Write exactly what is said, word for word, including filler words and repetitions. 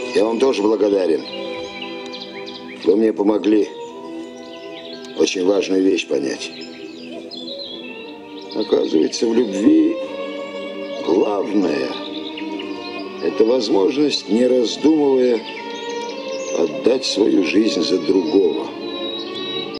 Я вам тоже благодарен. Вы мне помогли очень важную вещь понять. Оказывается, в любви главное – это возможность, не раздумывая, отдать свою жизнь за другого.